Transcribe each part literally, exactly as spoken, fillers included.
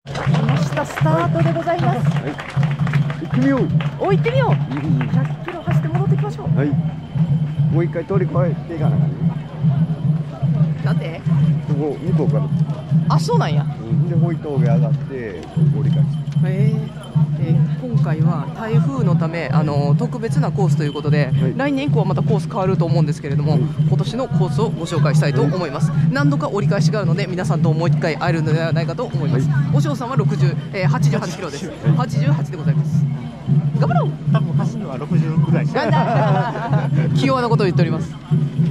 来ました、スタートでございます。 はい、行ってみよう。 お、行ってみよう。ひゃくキロ走って戻ってきましょう。 はい、もう一回通り越えていかなかった。 なんでここ向こうから、 あ、そうなんや。 うん、でホイ峠上がって折り返し。 へーえー今回は台風のためあの特別なコースということで、 はい、 来年以降はまたコース変わると思うんですけれども、はい、今年のコースをご紹介したいと思います。はい、何度か折り返しがあるので皆さんともう一回会えるのではないかと思います。はい、お嬢さんはろくじゅう、えー、はちじゅうはちキロです。はい、はちじゅうはちでございます。頑張ろう。 多分走るのはろくじゅうぐらいしか器用なことを言っております。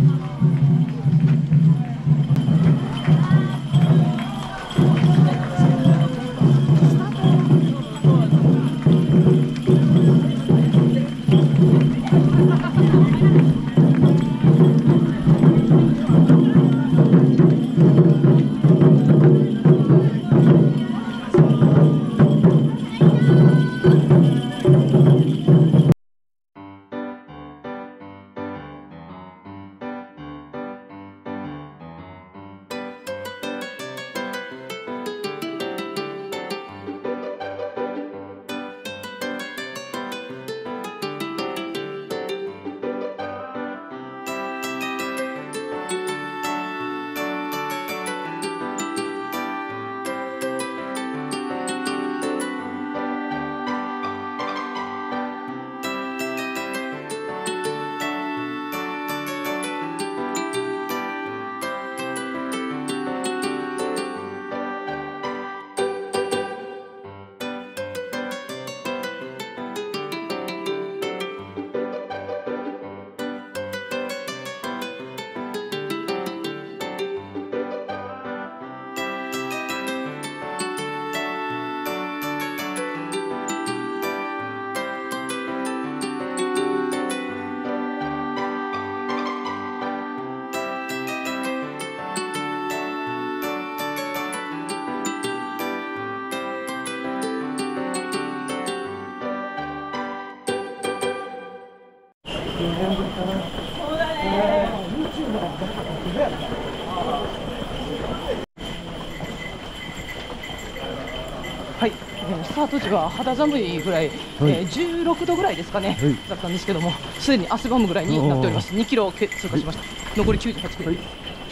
はい、えースタート時は肌寒いぐらい、 はい、 えー、じゅうろくどぐらいですかね、 はい、 だったんですけども、すでに汗ばむぐらいになっております。にキロ通過しました。残りきゅうじゅうはちキロ。はい、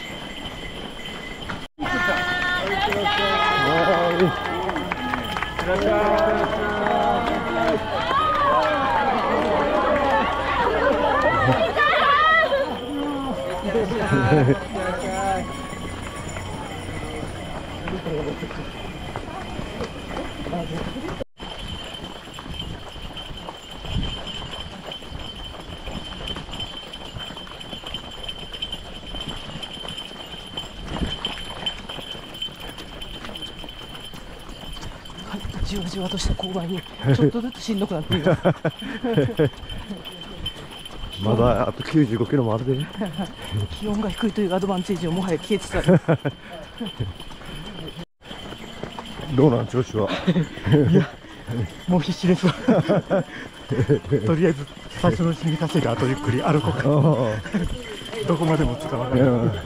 いらっしゃい。 じわじわとした勾配にちょっとずつしんどくなっています。 まだあときゅうじゅうごキロもあるで。 気温が低いというアドバンテージをもはや消えつつある。 どうなん調子は。 いや、もう必死です。とりあえず最初のうちに稼いであとゆっくり歩こうか。どこまでもつかわからない。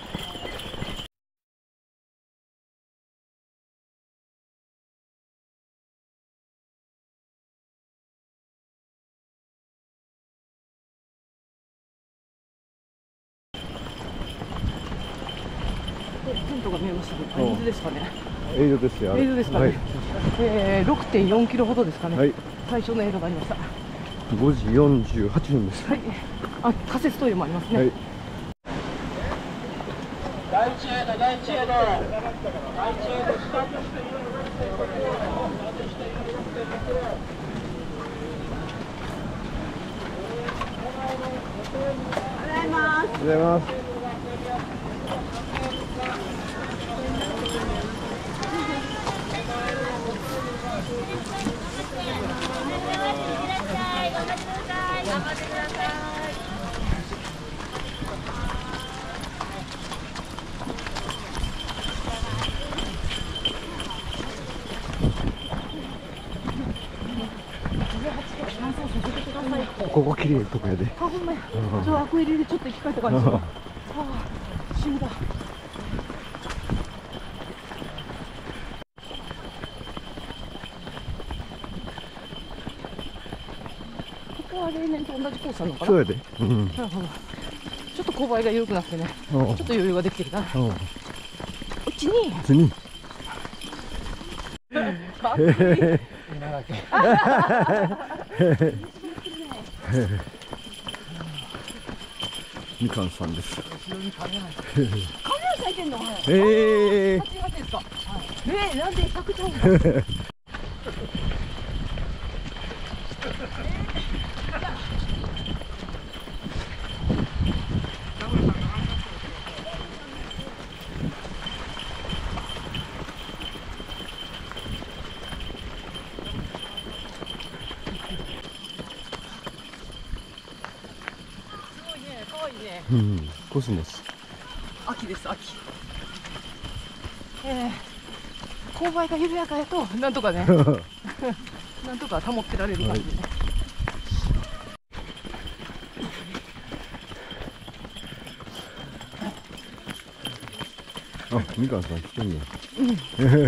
テントが見えましたね。あ、水ですかね。 エイドですよ。 エイドですかね。 はい、 えー、ろくてんよんキロほどですかね。 はい、 最初のエイドがありました。 ごじよんじゅうはちふんです。 はい。あ、仮設トイレもありますね。はい、 第一エイド、第一エイド、第一エイド、スタートしている。 おはようございます。ここ綺麗なとこやで。 あ、ほんまや。ちょっとアクエリでちょっと生き返った感じ。ああ、死んだ。 こは例年と同じコースなのかな。 そうやで。うん。 なるほど。ちょっと勾配が緩くなってね、ちょっと余裕ができてきたな。 うん。 うちに。 うちに。みかんさんです。 カメラ咲いてんの？ ええ。 はちがつですか。えー、なんで咲くと思う？ うん、コスモス。 秋です、秋。えー、勾配が緩やかやと、なんとかね、なんとか保ってられる感じでね。 あ、みかんさん来てんね。うん。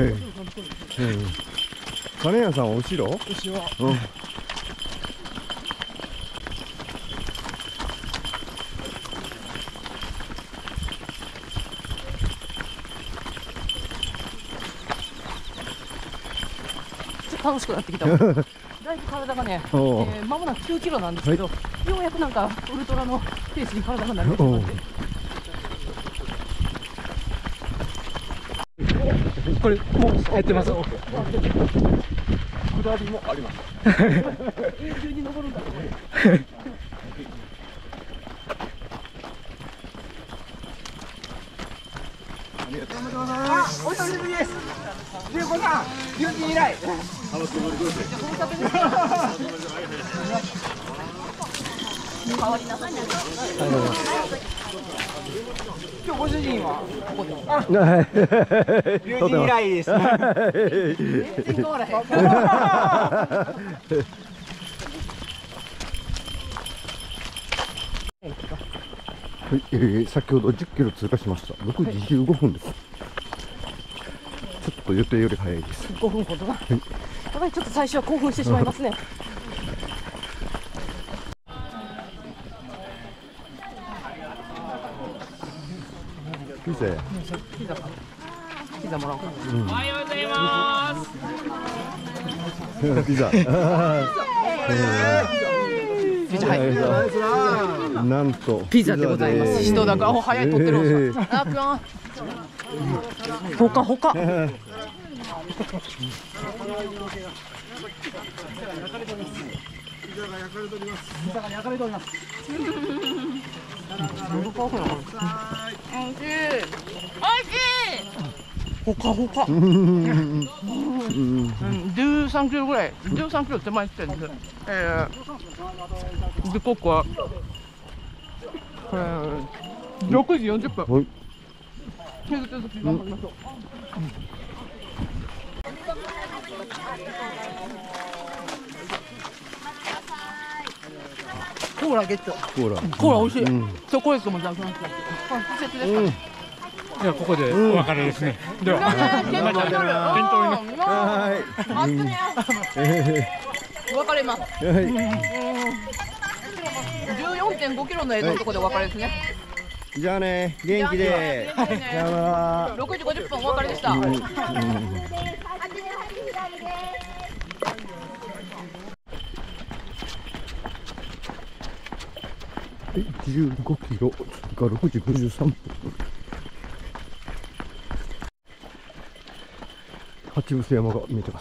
金谷さん、後ろ。 後ろ。 うん。 楽しくなってきたわ。だいぶ体がね、えー、間もなくきゅうキロなんですけど、はい、ようやくなんかウルトラのペースに体がなりまして。 これもうやってます。下りもあります。 永久に登るんだと思う。 あ、お久しぶりです。じゅうごさん、じゅうに以来。 変わりなさいね。 今日ご主人はここで。あ、じゅうに以来です。 全然変わらへん。 はい、えー、先ほどじゅっキロ通過しました。ろくじじゅうごふんです。ちょっと予定より早いです。 ごふんほどな。はい、やっぱりちょっと最初は興奮してしまいますね。 ピザや。 ピザか。ピザもらおうか。 うん、おはようございます。 ピザ。 ピザ、はい。 なんとピザでございます。人だから、お早い取ってる。あ、ぴょん。ほかほか。ほかほか。じゅうさんキロぐらい、じゅうさんキロ手前って言ってるんです。えー、時刻は、えー、ろくじよんじゅっぷん。はい。引き続き頑張りましょう。コーラゲット。 コーラ。 コーラ美味しい。チョコレートもじゃなくなって。季節ですか。 いや、ここでお別れですね。では、また店頭に。 はい。 お別れます。じゅうよんてんごキロの映像のところでお別れですね。 じゃあね、元気で。 ろくじごじゅっぷんお別れでした。 じゅうごキロがろくじごじゅうさんぷん。八伏山が見えてます。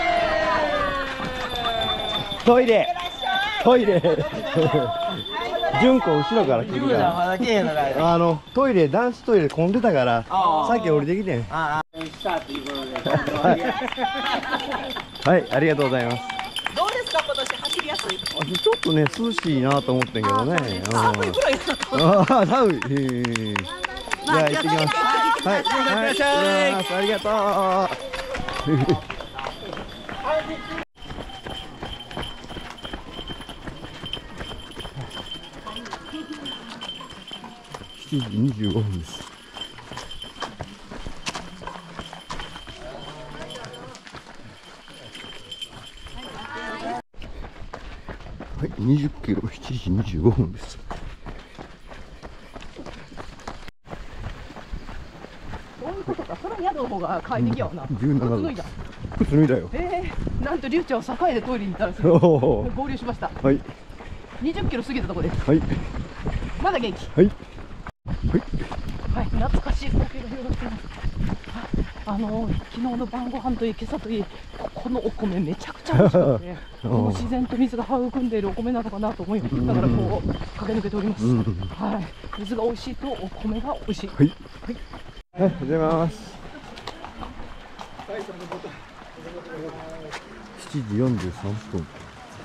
トイレトイレ純子後ろから来るかまら。 だ来へんのかい。 あのトイレ男子トイレ混んでたからあさっき降りてきてん。 ああ、したっていうことで。 はいありがとうございます。 どうですか今年走りやすい？ ちょっとね涼しいなと思ってんけどね。 寒いぐらい。 ああ寒い。へえじゃあ行ってきます。はい、はい、行ってきます。ありがとう。しちじにじゅうごふんです。はい、にじゅっキロしちじにじゅうごふんです。 そういうことか。その宿の方が快適やわな。 じゅうななど。靴脱いだよ。 えー、なんとりゅうちゃんは栄でトイレに行ったらすぐおお。 合流しました。 はい。 にじゅっキロ過ぎたところです。 はい。 まだ元気。 はい。はい。 はい、懐かしい光景が広がっています。あの昨日の晩ご飯といい今朝といい、ここのお米めちゃくちゃ美味しくて、この自然と水が育んでいるお米なのかなと思いながらこう駆け抜けております。はい、水が美味しいとお米が美味しい。 はい。はい。はい、おはようございます。しちじよんじゅうさんぷん。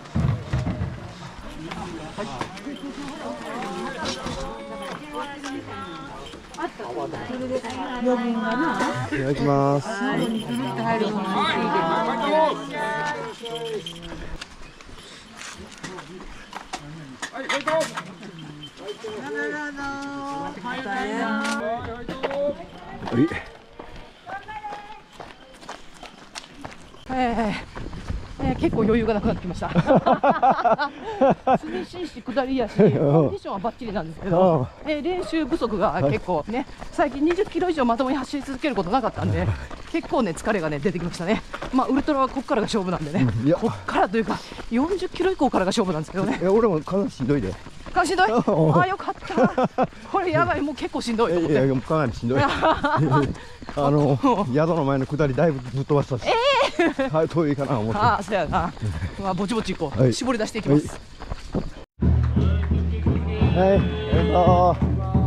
いただきます。はい。 えーえー、結構余裕がなくなってきました。涼しいし下りやし、コンディションはバッチリなんですけど、えー、練習不足が結構ね、最近にじゅっキロ以上まともに走り続けることなかったんで、結構ね疲れがね出てきましたね。まあウルトラはここからが勝負なんでね、 いやこっからというかよんじゅっキロ以降からが勝負なんですけどね。 いや俺もかなりしんどいで。 かしんどい。ああよかった。これやばい、もう結構しんどいと思って。 いやいやかなりしんどい。あの宿の前の下りだいぶぶっ飛ばしたし、えー、はい、遠いかな思って。 ああそうやな。まあぼちぼち行こう、 はい、 絞り出していきます。 はい、はい、えっと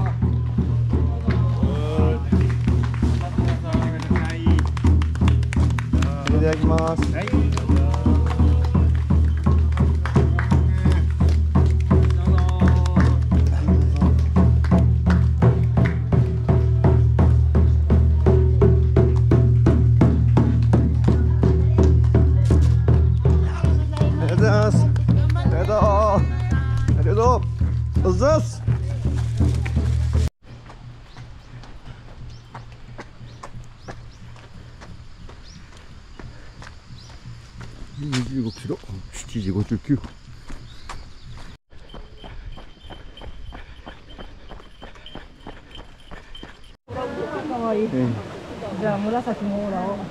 いただきます。はい、にじゅうごキロ、しちじごじゅうきゅうふん。 かわいい。じゃあ紫のオーラを。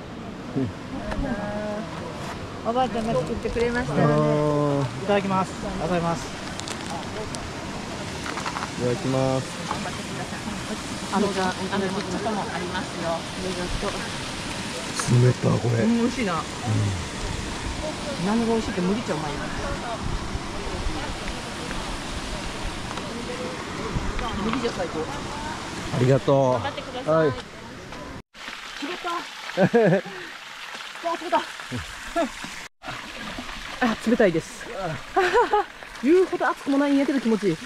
おばあちゃんが作ってくれましたので。 いただきます。ありがとうございます。 いただきます。 あのじゃああのちょっともありますよ。 冷たこれ。 うん、美味しいな。うん、何が美味しいって麦茶うまいよ。麦茶最高。 ありがとう。 頑張ってください。はい。冷た。あ、冷た。あ、冷たいです。言うほど熱くもないんやけど気持ちいい。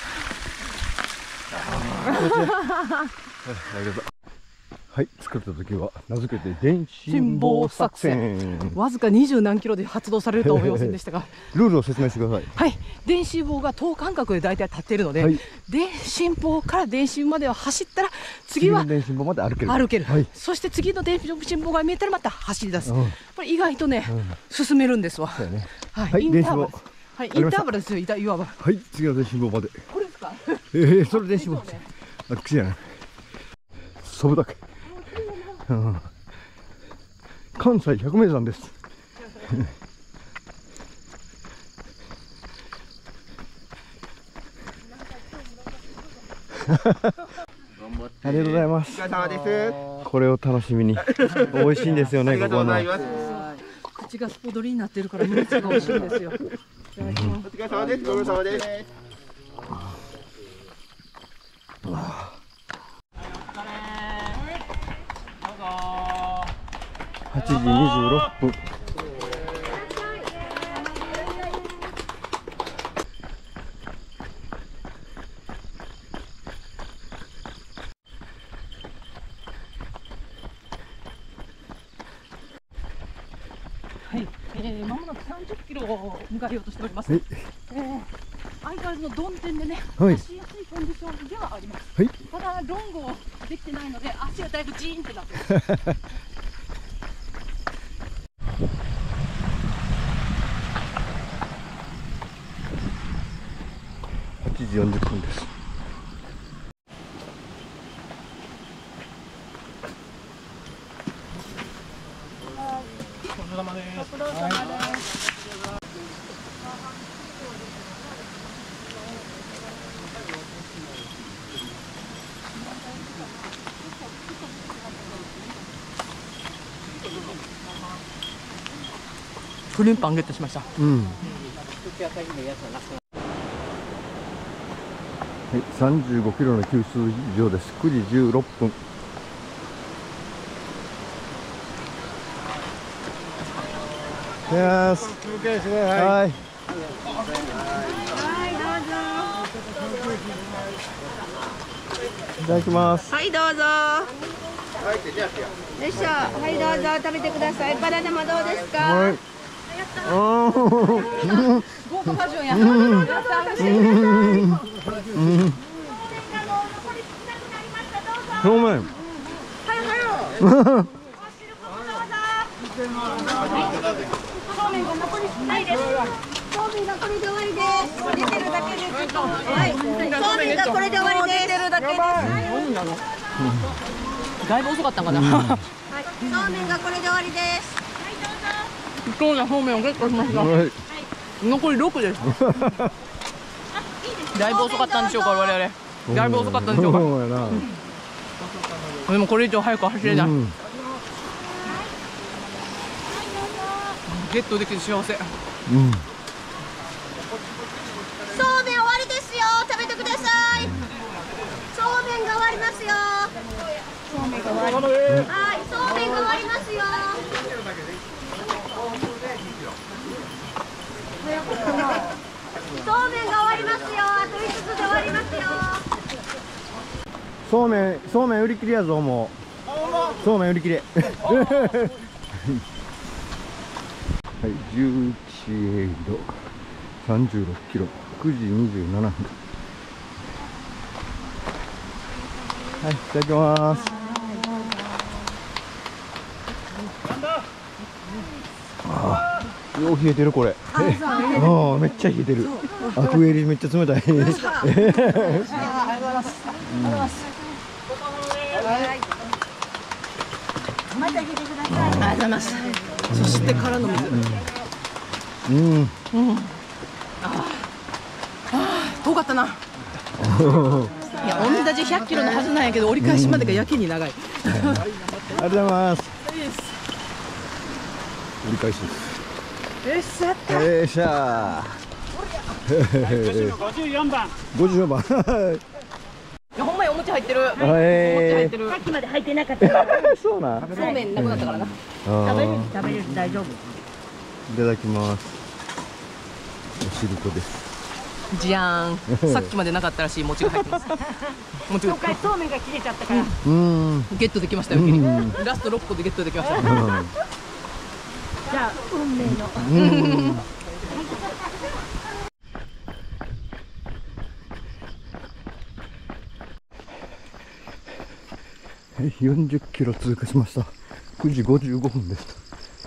はい、作った時は名付けて電信棒作戦。 わずか二十何キロで発動されるとは思いませんでしたがルールを説明してください。 はい、電信棒が等間隔で大体立っているので、はい、電信棒から電信までは走ったら次は電信棒まで歩ける歩ける、 はい、 そして次の電信棒が見えたらまた走り出す、うん、これ意外とね、うん、進めるんですわ。そうやね、はい、はい、インターバル、はい、インターバルですよ、いわば。 はい、次の電信棒まで。 これですか？ えー、それ電信棒。あ、口じゃない。そぶだけ。うん、関西百名山です。ありがとうございます。 お疲れ様です。 これを楽しみに。美味しいんですよね。ここの。 口がスポドリになってるから、むちが美味しいんですよ。いただきます。 お疲れ様です。ご苦労様です。 はちじにじゅうろっぷん。 はい、えー、まもなくさんじゅっキロを迎えようとしております。えー、相変わらずの曇天でね、 はい、 走りやすいコンディションではあります。 はい、 ただロングをできてないので足がだいぶジーンってなってます。 はちじよんじゅっぷんです。 ご苦労様です。 ご苦労様です。クリームパンゲットしました。 うん。はい、さんじゅうごキロの給水場です。くじじゅうろっぷん。いやーす。はい。はい、いただきます。 はい、どうぞ。よいしょ。はい、どうぞ食べてください。バナナもどうですか。 はい。あー。 豪華バージョンや。 うん。うん。表面。はいはい。 そうめんが残りないです。そうめんがこれで終わりです。出てるだけです。はい。そうめんがこれで終わりです。出てるだけです。 だいぶ遅かったんかな。 はい。そうめんがこれで終わりです。 そうなそうめんをゲットしました。 はい。 残りろくです。だいぶ遅かったんでしょうか我々。だいぶ遅かったんでしょうか。 そうやな。 でもこれ以上早く走れない。 うん、 ゲットできて幸せ。 うん。 そうめん終わりですよ。食べてください。そうめんが終わりますよ。そうめんが終わります。はい、そうめんが終わりますよ。そうめんが終わりますよ。あといつつで終わりますよ。 そうめん、そうめん売り切りやぞ、もう。そうめん売り切れ。はい、じゅういちエイド、さんじゅうろっキロ、くじにじゅうななふん。はい、いただきます。ああ、よう冷えてるこれ。ああ、めっちゃ冷えてる。アクエリめっちゃ冷たい。 ありがとうございます。ありがとうございます。 また来てください。 ありがとうございます。そしてからの水。 うん。うん。 ああ、遠かったな。いや、同じひゃっキロのはずなんやけど、折り返しまでがやけに長い。 ありがとうございます。折り返しです。 よっしゃった。 よっしゃー。 ごじゅうよんばん。 ごじゅうよんばん。 いや、ほんまにお餅入ってる。お餅はい。 入ってる。 さっきまで入ってなかった。 そうなん。 そうめんなくなったからな。 食べる食べる大丈夫。 いただきます。おしるこです。 じゃーん。さっきまでなかったらしい餅が入ってます。餅が。 今回そうめんが切れちゃったから。 うん。 ゲットできましたよ。ラストろっこでゲットできました。 じゃあ運命の。 うん。よんじゅっキロ通過しました。くじごじゅうごふんです。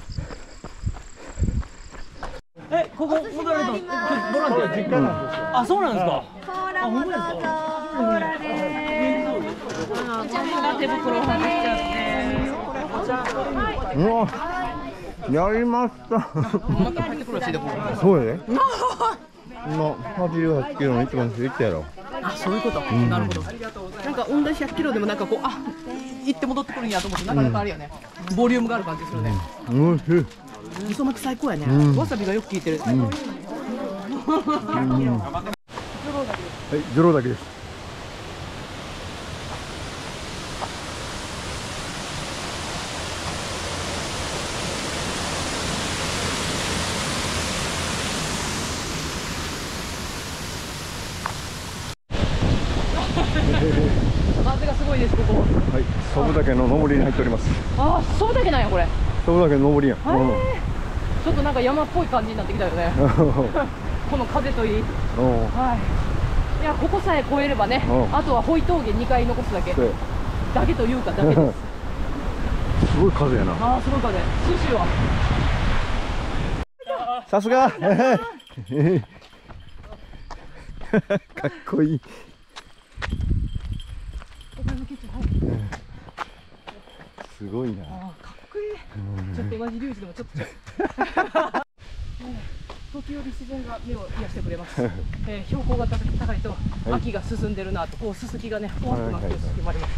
え、ここ戻るとボランティア実家なんですよ。あ、そうなんですか。 コーラもどうぞ。コーラでーす。 手袋を外しちゃって。 うわ、やりました。 また帰ってくるらしいで、ここ。 そうやね。今はちじゅうはちキロの一番下行ったやろ。 あ、そういうこと。なるほど。なんか同じひゃっキロでもなんかこう、あ、行って戻ってくるんやと思ってなかなかあるよね。ボリュームがある感じするね。 おいしい。 味噌巻き最高やね。わさびがよく効いてる。 はい、ジョロだけです。 岳の登りに入っております。 ああ、それだけなんやこれ。 それだけの登りやん。 ちょっとなんか山っぽい感じになってきたよね。この風といい。はい。いや、ここさえ越えればね、あとはホイ峠にかい残すだけ。だけというかだけです。 すごい風やな。 ああ、すごい風。寿司は。 さすが。かっこいい。すごいな。 ああ、かっこいい。ちょっと同じリュウジでもちょっと。時折自然が目を癒してくれます。えー、標高が高いと秋が進んでるなと、こうすすきがね、怖くなってる時もあります。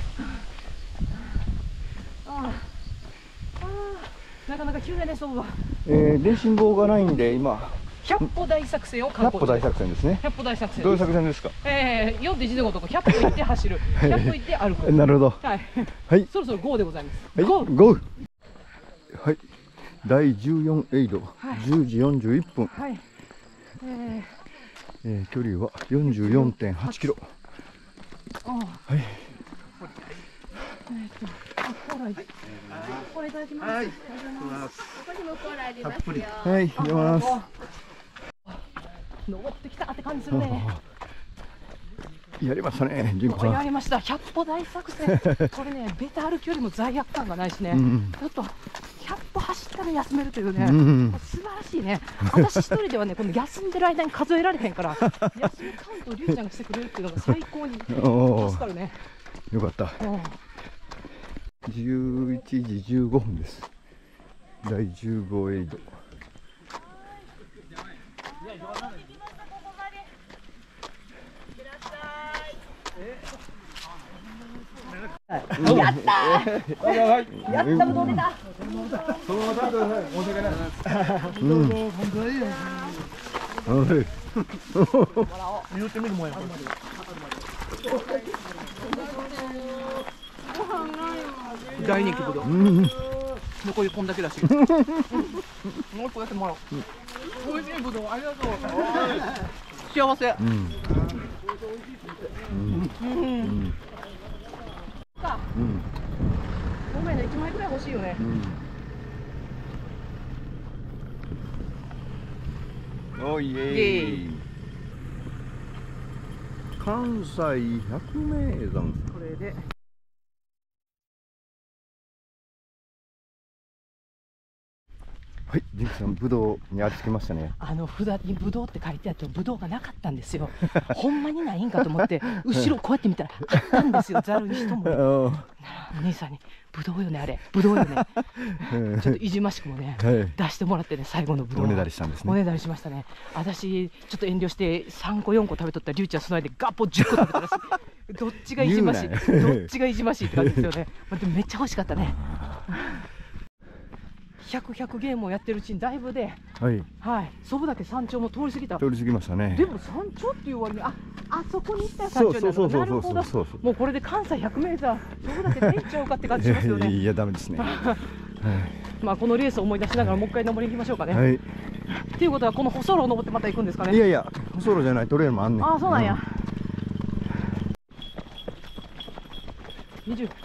ああ、なかなか急やね、勝負は。 えー、電信棒がないんで、今。 百歩大作戦を百歩大作戦ですね。 百歩大作戦。 どういう作戦ですか。 ええ、よんてんいちのごとく、百歩行って走る。百歩行って歩く。 なるほど。 はい。 はい。 そろそろゴーでございます。 はい。ゴー。はい。だいじゅうよんエイド、じゅうじよんじゅういっぷん。はい。えー、えー、距離は よんじゅうよんてんはちキロ。ああ。はい。えっと、あ、コーラい。コーラいただきます。はい。いただきます。ここにもコーラありますよ。はい、入れます。登ってきたって感じするね。やりましたね、純子さん。やりました。百歩大作戦。これね、ベタ歩きよりも罪悪感がないしね。うん、ちょっと百歩走ったら休めるというね、うん、素晴らしいね。私一人ではね、この休んでる間に数えられへんから、休みカウントをりゅうちゃんがしてくれるっていうのが最高に助かるね。よかった。じゅういちじじゅうごふんです。だいじゅうごエイド。やったー。やったぶどう出た。そのまま食べてください。申し訳ない。うん。本当にいいよ。はい。言ってみるもんや。大人気ぶどう。残りこんだけだし。もう一個やってもらおう。美味しいぶどうありがとう。幸せ。うん。うん。うん。ごめんね、一枚くらい欲しいよね。おいえい。関西百名山。これで。はい、ジンクさん、ぶどうに味付けましたね。あの札にぶどうって書いてあってぶどうがなかったんですよ。ほんまにないんかと思って後ろこうやって見たらあったんですよ。ざるにしとも。お兄さんにぶどうよねあれ、ぶどうよね。ちょっといじましくもね、出してもらってね、最後のぶどう。おねだりしたんですね。おねだりしましたね。私ちょっと遠慮してさんこよんこ食べとったらりゅうちゃんその間でガポじゅっこ食べたらしい。どっちがいじましい、どっちがいじましいって感じですよね。でもめっちゃ美味しかったね。ひゃく、ひゃくゲームをやってるうちにだいぶで、はい、はい、祖父岳山頂も通り過ぎた。通り過ぎましたね。でも山頂っていう割に、あ、あそこに行った山頂になるほど。なるほど。もうこれで関西百名山、祖父岳出ちゃうかって感じしますよね。いや、ダメですね。まあこのレースを思い出しながらもう一回登りに行きましょうかね。はい。っていうことはこの舗装路を登ってまた行くんですかね。いやいや、舗装路じゃないトレイルもあんねん。ああ、そうなんや。にじゅう。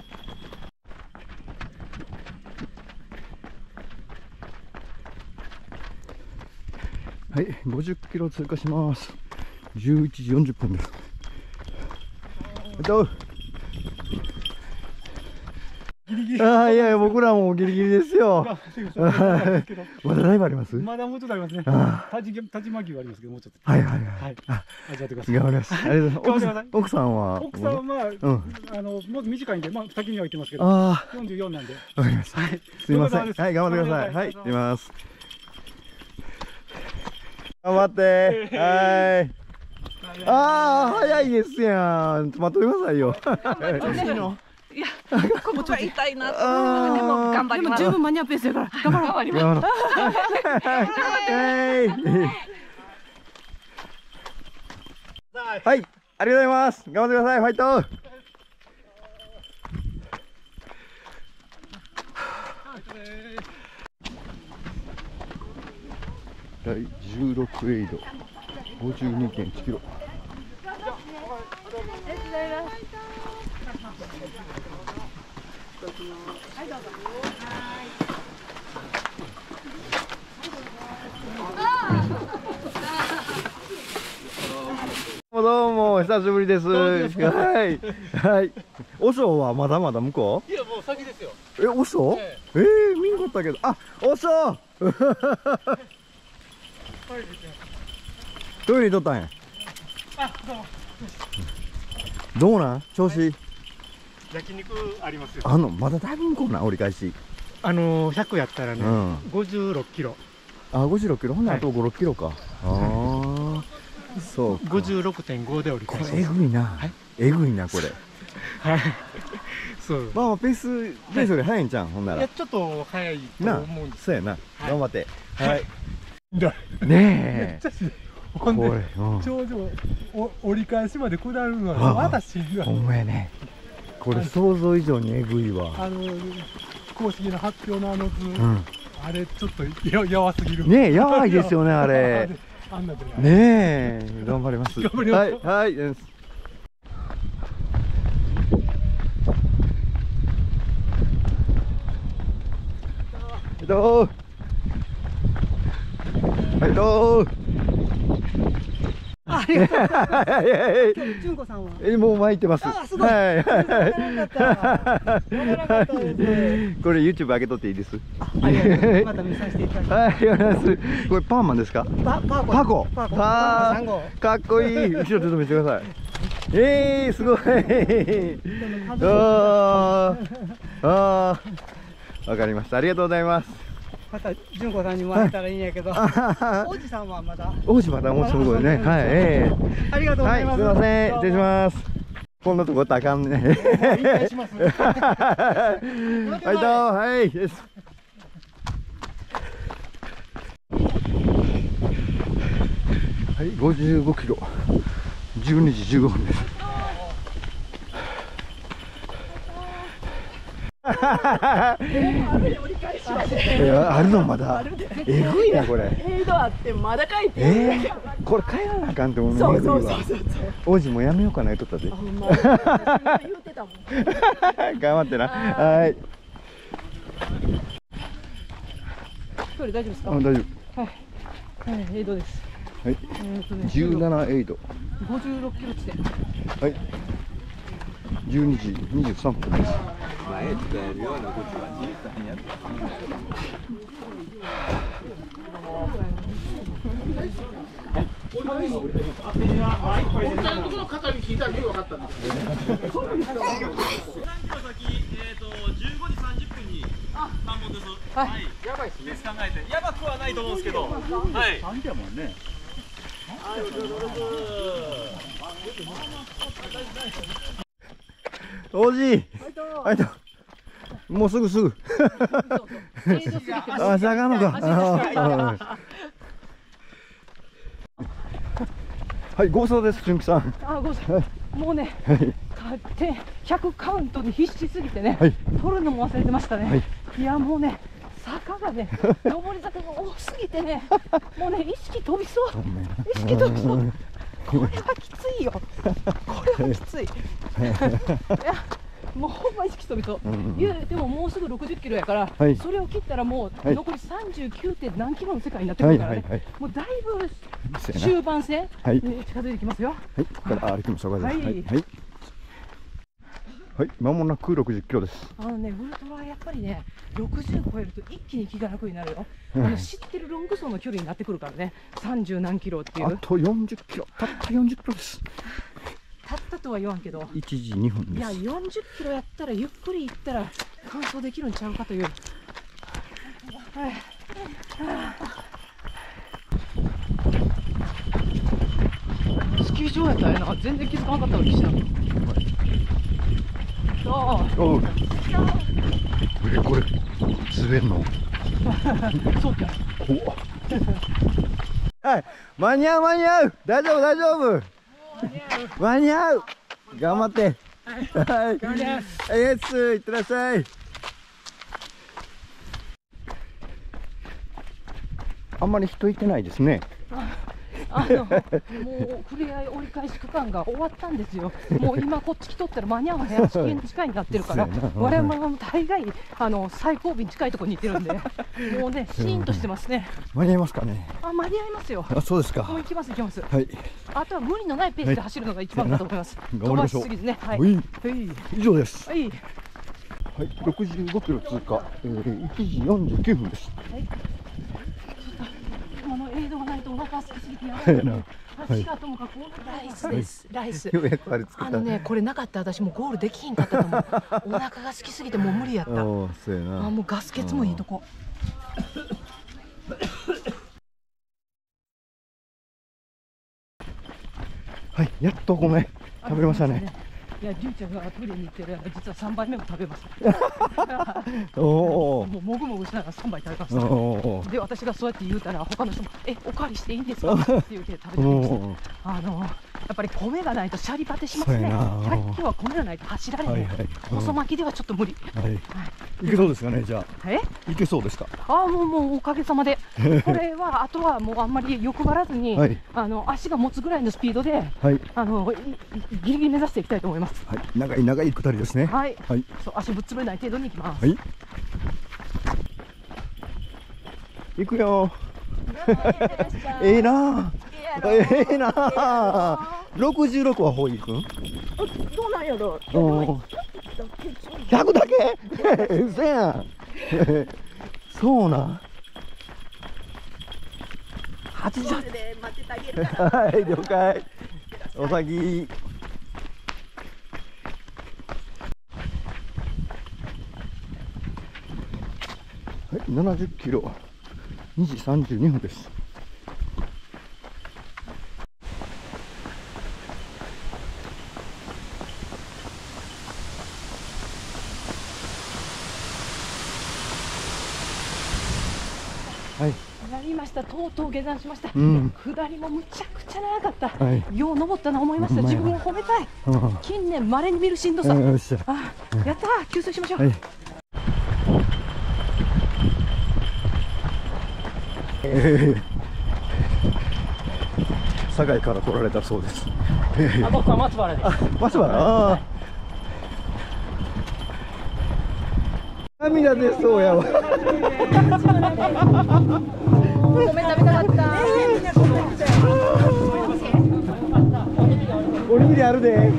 はい、ごじゅっキロ通過します。じゅういちじよんじゅっぷんです。えっと、ああ、いやいや、僕らもギリギリですよ。まだだいぶあります。まだもうちょっとありますね。立ち巻きはありますけど、もうちょっと。はいはいはい。あ、味わってください。頑張ります。ありがとうございます。奥さんは。奥さんは、まあ、あの、もっと短いんで、まあ、先には行ってますけど。よんじゅうよんなんで。わかりました。すみません。はい、頑張ってください。はい、行きます。頑張って。はい。ああ、早いですやん。待ってくださいよ。いや、ここちょっと痛いな。でも頑張ります。でも十分間に合うペースやから。頑張ります。はい、ありがとうございます。頑張ってください。ファイト。だいじゅうろくエイド、ごじゅうにてんいちキロ。 どうも久しぶりです。はいはい。和尚はまだまだ向こう？ いやもう先ですよ。 え、和尚？ええー、見んかったけど、あ、和尚。トイレ取ったんや。 あ、どうも。 どうなん？調子？ 焼肉ありますよ。 あのまだだいぶ向こうな折り返し。 あのひゃくやったらね、うん、ごじゅうろっキロ。 あ、ごじゅうろっキロ。ほんならあとご、ろっキロか。ああ。そう。 ごじゅうろくてんごで折り返し。 これえぐいな。はい、えぐいなこれ。 はい。そう。 まあペースペースより早いんじゃん、ほんなら。 いやちょっと早いと思うんです。 そうやな。頑張って。はい。 ねえ。ほんでこれ頂上お折り返しまで下るのはまだしんどい。 ほんまやね。これ想像以上にえぐいわ。 あの公式の発表のあの図、あれちょっとややわすぎる。 ねえ、やばいですよねあれ。 あんなでねえ、頑張ります。 頑張ります。 はいはい。どう？はいどう？ ありがとうございます。純子さんは。 え、もう巻いてます。 あ、すごい。 はい。 わからなかった。わからなかったです。 これ YouTube 上げとっていいです。 ありがとうございます。また見させていただきます。 はい、ありがとうございます。これパーマンですか？ パパコ。 パコ。 パコ。 あ三号。 かっこいい。後ろちょっと見せてください。ええー、すごい。ああ、ああ、わかりました。ありがとうございます。 また純子さんにも会えたらいいんやけど、王子さんはまだ。 王子まだもうすごいね。はい、ええ。ありがとうございます。 はい、すみません、失礼します。こんなとこあかんね。はい、どうも、はい。はい、ごじゅうごキロ。じゅうにじじゅうごふんです。いや、あるのまだ。えぐいなこれ。 エイドあってまだ書いて。 ええ、これ帰らなあかんって思う。 そうそうそうそう。 王子もやめようかな言っとったで。 ほんま。言ってたもん。 頑張ってな。はい。 これ大丈夫ですか？ あ、大丈夫。はい。はい、エイドです。 はい。じゅうななエイド。 ごじゅうろっキロ地点。 はい。じゅうにじにじゅうさんぷんです。 前使えるようなことは実際にやってはい。 やばいですね。考えてやばくはないと思うんですけど。はい。三時やもんね。 王子。はいと。もうすぐすぐ。あ、下がるのか。はい、ごそうです、純喜さん。 あ、ごそう。もうね、ひゃくカウントに必死すぎてね、取るのも忘れてましたね。いや、もうね。坂がね、上り坂が多すぎてね、もうね、意識飛びそう。意識飛びそう。これはきついよ。これはきつい。いや、もうほんま意識飛びそう。言うてももうすぐろくじゅっキロやから、はい、それを切ったらもう残りさんじゅうきゅうてん何キロの世界になってくるからね。もうだいぶ終盤戦に近づいてきますよ。 はい、ここから歩きましょうか。はい。はい。はい、間もなくろくじゅっキロです。 あのね、ウルトラはやっぱりね、ろくじゅう超えると一気に気が楽になるよ。あの知ってるロング走の距離になってくるからね、さんじゅう何キロっていう。 あとよんじゅっキロ、たったよんじゅっキロです。 たったとは言わんけど。 いちじにふんです。 いや、よんじゅっキロやったらゆっくり行ったら完走できるんちゃうかという。はい。スキー場やったらな、全然気づかなかったわけしな。 おう。え、これ滑るの？ そうか。 はい、間に合う間に合う。大丈夫大丈夫。間に合う。頑張って。はい。頑張ります。はい、エス、いってらっしゃい。あんまり人いてないですね。 あのもうふれあい折り返し区間が終わったんですよ。もう今こっち来とったら間に合わへん、試験近いになってるから、我々も大概あの最後尾に近いところに行ってるんで、もうねシーンとしてますね。 間に合いますかね。 あ、間に合いますよ。 あ、そうですか。 もう行きます行きます。 はい。 あとは無理のないペースで走るのが一番だと思います。飛ばしすぎずね。はい。 はい。 はい。 以上です。 はい。 はい、ろくじゅうごキロ通過、えー、いちじよんじゅうきゅうふんです。 はい。今のエイドがないとお腹が空きすぎてやばいな。足がともかくライスです。ライス。 ようやくあれ作った。 あのね、これなかったら私もうゴールできひんかったと思う。お腹が空きすぎてもう無理やった。あ、 そうやな。 あ、もうガス欠もいいとこ。 はい、やっと米食べましたね。 いや、りゅうちゃんが取りに行ってる間、実はさんばいめも食べました。 おお。 もうもぐもぐしながらさんばい食べました。おで、私がそうやって言うたら、他の人も、え、おかわりしていいんですかって言って食べてました。あの、やっぱり米がないとシャリバテしますね。ひゃっキロは米がないと走られない。細巻きではちょっと無理。はい。 いけそうですかね、じゃあ。 え、 いけそうですか。 ああ、もう、もうおかげさまで。これは、あとはもうあんまり欲張らずに、あの、足が持つぐらいのスピードで、あの、ギリギリ目指していきたいと思います。 はい、長い長い下りですね。 はい。はい。そう、足ぶっつぶれない程度に行きます。 はい。行くよ。ええな。ええな。六十六はほう行く。どうなんやろ。 百だけ。うせやん。そうなん八十。はい、了解。お先。はい、ななじゅっキロ、にじさんじゅうにふんです。はい。 やりました。とうとう下山しました。うん、下りもむちゃくちゃ長かった。はい、よう登ったな思いました。自分を褒めたい。うん、近年稀に見るしんどさ。よっしゃ。あ、やったー。給水しましょう。はい、 えー、堺から来られたそうです。 あ、僕は松原です。 あ、松原。ああ。涙出そうやわ。 ごめん、食べたかった。 おにぎりあるで。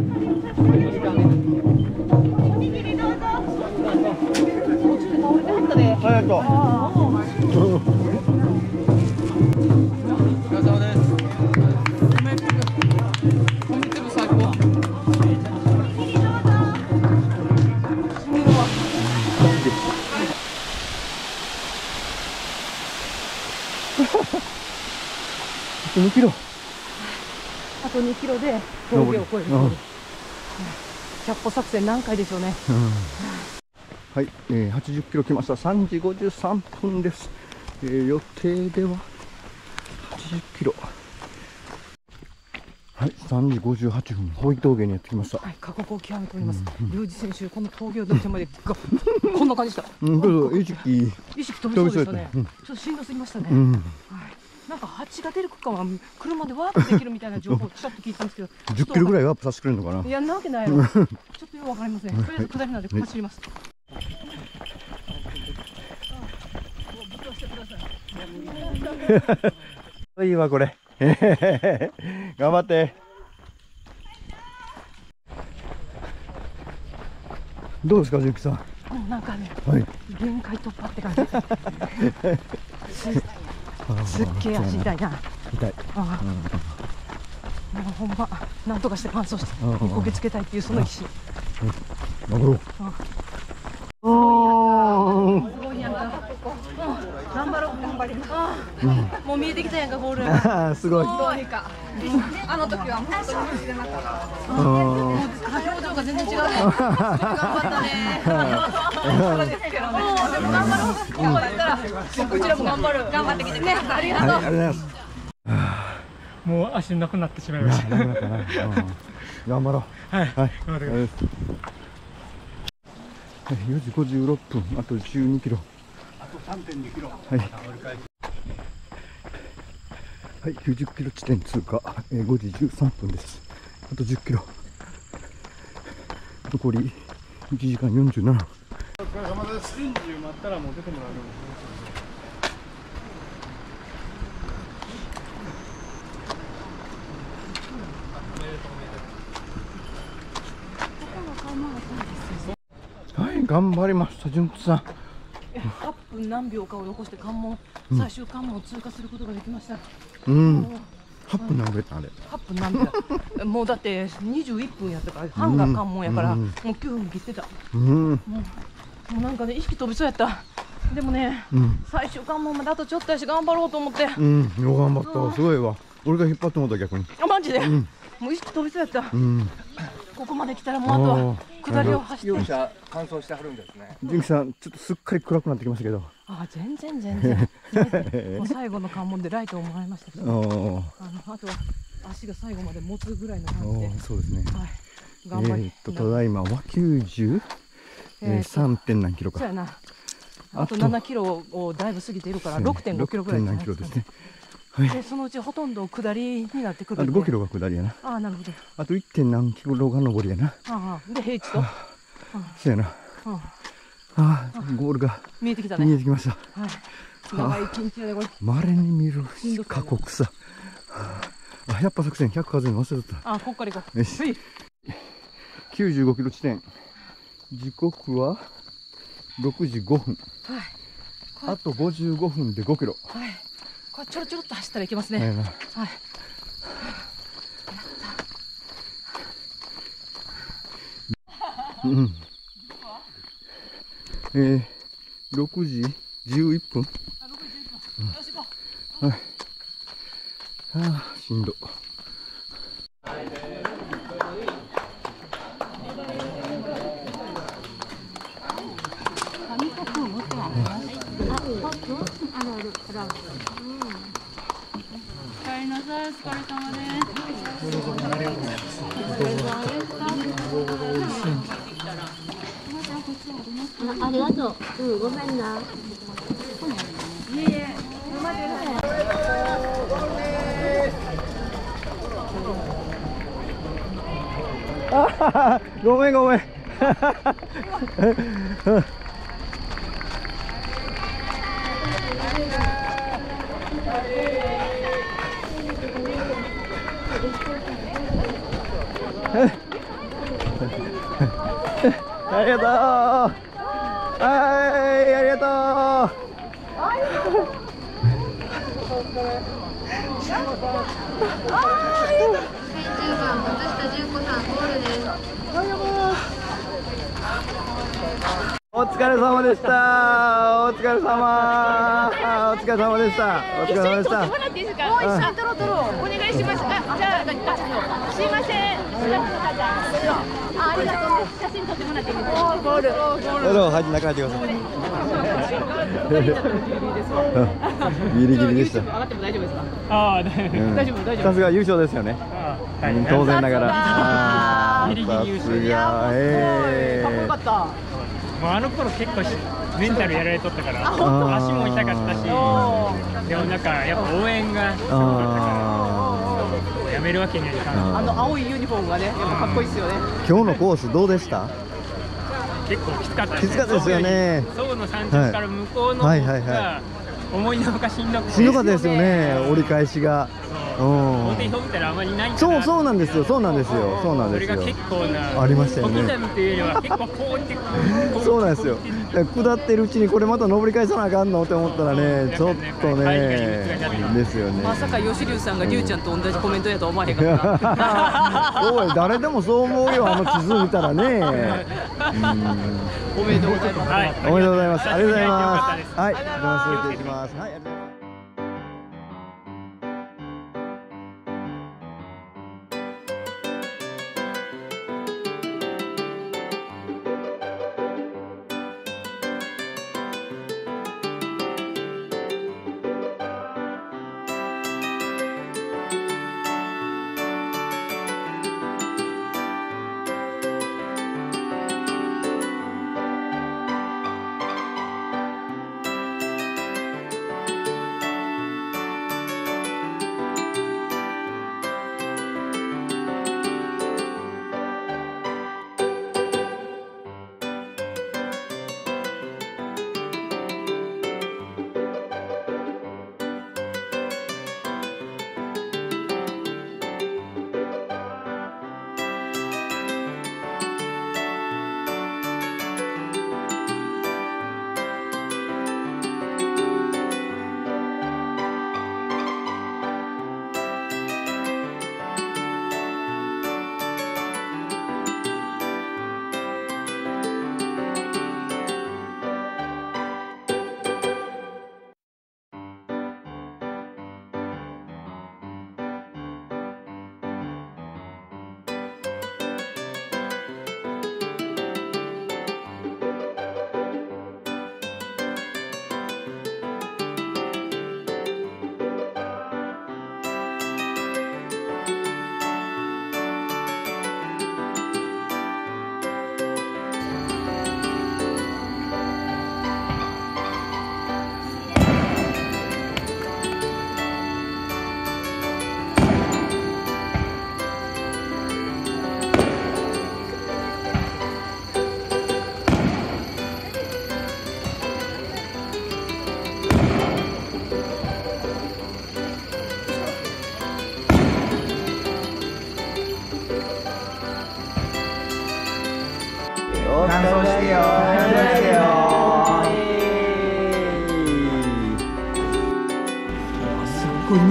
おにぎりどうぞ。途中で倒れてはったで。 ありがとう。あとにキロ。 あとにキロで峠を越える。百歩作戦何回でしょうね。うん、 はい、えー、はちじゅっキロ来ました。さんじごじゅうさんぷんです。えー、予定でははちじゅっキロ。はい、さんじごじゅうはちふん、保井峠にやってきました。 はい、過酷を極めております。龍二選手、この峠をどちらまでがこんな感じでした。 うん、どうぞ、意識。 意識飛びそうでしたね。うん、ちょっとしんどすぎましたね。うん、はい。なんか蜂が出る区間は車でワープできるみたいな情報をちらっと聞いたんですけど、 じゅっキロぐらいワープさせてくれるのかな。 いや、なわけないよ。ちょっとよくわかりません。とりあえず下りなんで走ります。 いいわこれ。頑張って。どうですか、純喜さん。 もうなんかね、 はい、 限界突破って感じ。すっげえ足痛いな。 痛い。 ああ、もうほんまなんとかして完走してこけつけたいっていうその意志。 頑張ろう。 すごいやんか。頑張ろう、頑張ります。もう見えてきたやんか、ゴール。 すごい。 どうにか。あの時は本当に走れなかった。表情が全然違うね。頑張ったね。そうですけどね。でも頑張ろう。今日だったらこちらも頑張る。頑張ってきてね。ありがとう。 ありがとうございます。 もう足なくなってしまいました。 頑張ろう。はい。はい。頑張ってください。よじごじゅうろっぷん、あとじゅうにキロ。あと さんてんにキロ。はい。 はい、きゅうじゅっキロ地点通過、えー、ごじじゅうさんぷんです。あとじゅっキロ。残りいちじかんよんじゅうななふん。 お疲れ様です。人中待ったらもう出てもらえる。 はい、頑張りました、純吉さん。 はっぷん何秒かを残して関門、最終関門を通過することができました。 うん。はっぷん何秒やったんあれ。 はっぷん何秒。もうだってにじゅういっぷんやったから、半が関門やから、もうきゅうふん切ってた。うん。もう、もうなんかね、意識飛びそうやった。でもね、うん、最終関門まであとちょっとやし頑張ろうと思って。 うん、よ頑張った。すごいわ。俺が引っ張ってもらった逆に。 あ、マジで。うん、もう意識飛びそうやった。うん。ここまで来たらもうあとは下りを走って。 容赦乾燥してはるんですね。 純喜さん、ちょっとすっかり暗くなってきましたけど。 あ、全然全然。もう最後の関門でライトをもらいましたし、ね。あのあとは足が最後まで持つぐらいの感じで。 そうですね。 はい。頑張り。 えっとただいまはきゅうじゅうさんてん何キロか。 そうやな。あとななキロをだいぶ過ぎているから ろくてんごキロぐらいじゃないですかね。はい、でそのうちほとんど下りになってくるんで。 あとごキロが下りやな。 ああ、なるほど。 あと いってん何キロが上りやな。 ああ、で平地と。 そうやな。ああ、ゴールが見えてきたね。 見えてきました。 はい。長い一日やでこれ。 稀に見る過酷さ。あ、やっぱ作戦ひゃく数え忘れた。 あ、こっから行こう。 よし。きゅうじゅうごキロ地点。時刻はろくじごふん。はい。あとごじゅうごふんでごキロ。 はい。これちょろちょろっと走ったらいけますね。はい。はい。 うん。えー、ろくじじゅういっぷん。 あ、ろくじじゅういっぷん。よし行こう。はい。ああ、しんど。 ありがとう。うん、ごめんな。いえいえ。 ごめんごめん。ありがとう。はい、ありがとう。お疲れ様でした。お疲れ様。お疲れ様でした。お疲れ様でした。 もう一緒に撮ろう撮ろう。お願いします。あ、じゃあ、すいません。あ、ありがとう。写真撮ってもらっていいですか。ゴール。 どうぞ、はい、中入ってください。ギリギリでした。 上がっても大丈夫ですか。 ああ、大丈夫、 大丈夫、大丈夫。 さすが優勝ですよね。当然ながら。 ギリギリ優勝。 いや、ええ。かっこよかった。 もうあの頃結構メンタルやられとったから足も痛かったし、でもなんかやっぱ応援がすごかったからやめるわけにはいかない。 あの青いユニフォームがね、やっぱかっこいいですよね。 今日のコースどうでした？ 結構きつかったですね。 きつかったですよね。 そうの山頂から向こうの方が思いのほかしんどくて。 しんどかったですよね、折り返しが。 大手表見たらあまりない。 そうそうなんですよ、そうなんですよ、そうなんですよ。 それが結構なありましたよね。 小刻みというよりは結構こうってそうなんですよ。下ってるうちにこれまた登り返さなあかんのって思ったらね、ちょっとねですよね。 まさか吉龍さんが龍ちゃんと同じコメントやと思わへんかった。 おい、誰でもそう思うよ、あの地図見たらね。 おめでとうございます。 おめでとうございます。ありがとうございます。はい、どうも失礼します。はい。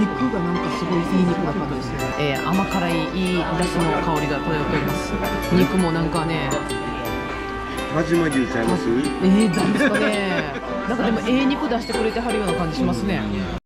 肉がなんかすごいいい肉だったですね。えー、甘辛いいい出汁の香りが漂っております。肉もなんかね、 輪島牛ちゃいます？ えー、なんですかね。なんかでもええ肉出してくれてはるような感じしますね。